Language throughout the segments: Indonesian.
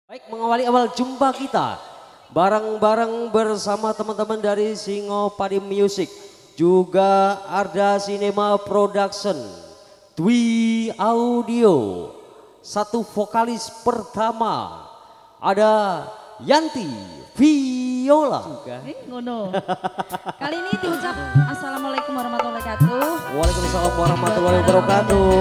Baik, mengawali awal jumpa kita bareng-bareng bersama teman-teman dari Singopadi Music, juga Arda Cinema Production, Dwi Audio. Satu vokalis pertama ada Yanti Viola. Ngono. Kali ini diucap Assalamualaikum warahmatullahi wabarakatuh. Waalaikumsalam warahmatullahi wabarakatuh.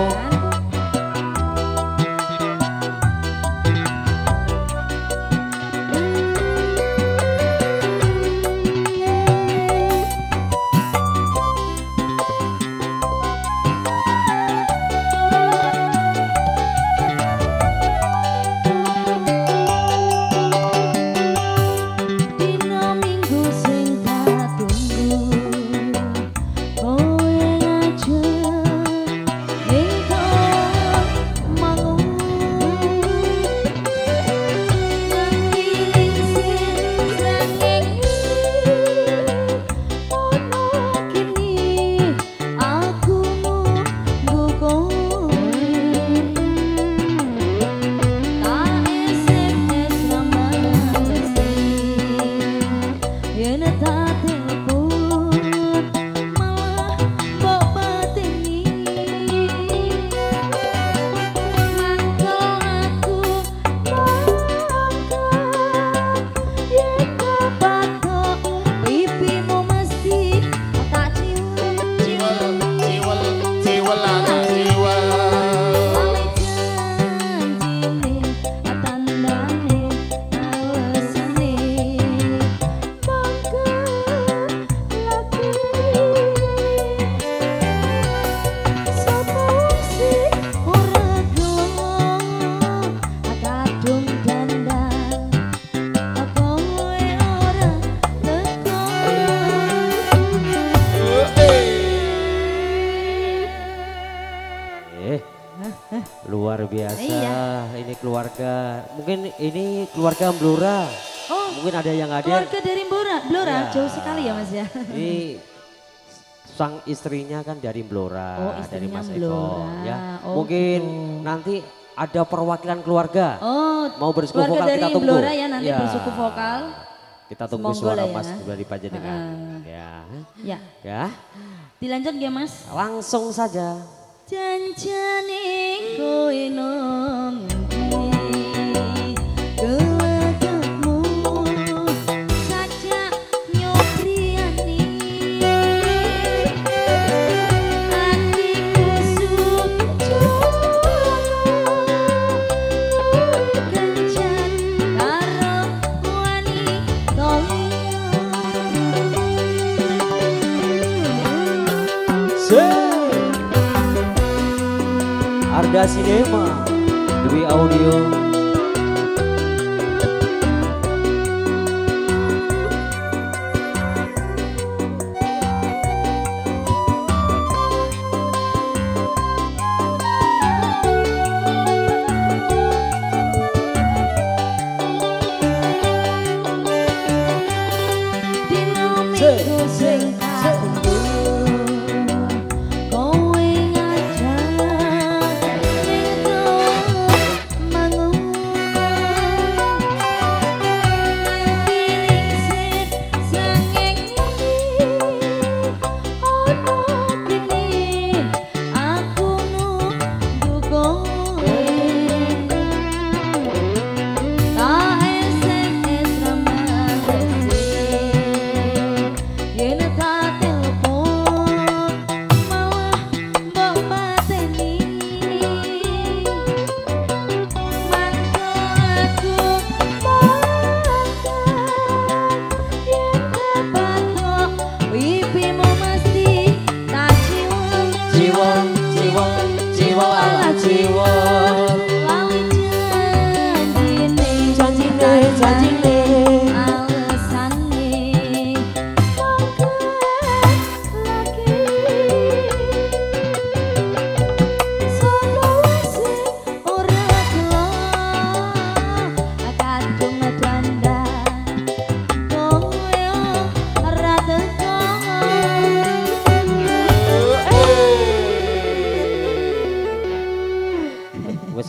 Luar biasa, iya. Ini keluarga, mungkin ini keluarga Blora. Oh, mungkin ada yang ada. Keluarga dari Blora, ya. Jauh sekali ya Mas ya. Ini sang istrinya kan dari Blora, dari Mas Eko. Ya. Oh, mungkin gitu. nanti ada perwakilan keluarga. Oh, mau bersuku vokal kita tunggu. Blora ya nanti bersuku vokal. Kita tunggu suara ya. Mas dari Panjenengan. Ya. Ya. Dilanjut ya Mas? Langsung saja. Janjane kowe nang Arda Cinema, Dwi Audio.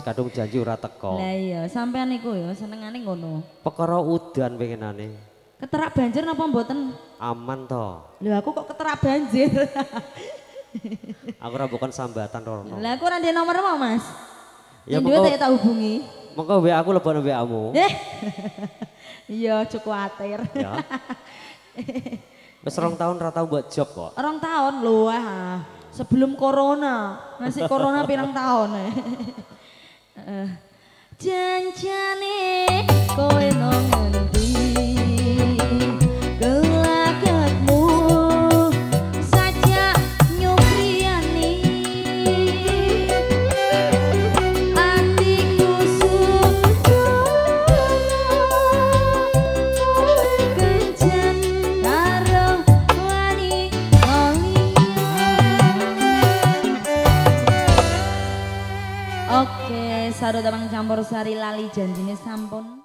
kadung janji ora teko. Lah iya, sampean niku ya senengane ngono. Perkara udan pengenane. Keterak banjir napa mboten? Aman to. Lho aku kok keterak banjir. Aku ora bukan sambatan Rono. Lah aku ora ndek nomor mau Mas. Ya duwe tak hubungi. Monggo WA aku lebokno WA-mu. Iya cukup kuatir. Ya. Wis 2 tahun ra tau buat job kok. 2 tahun lho sebelum corona. Masih corona pirang tahun. Janjane kowe nang ngendi? Gelagatmu saja nyupriani. Atiku kencan karo wani Oke, sarua Bang Campur Sari lali janjine sampun.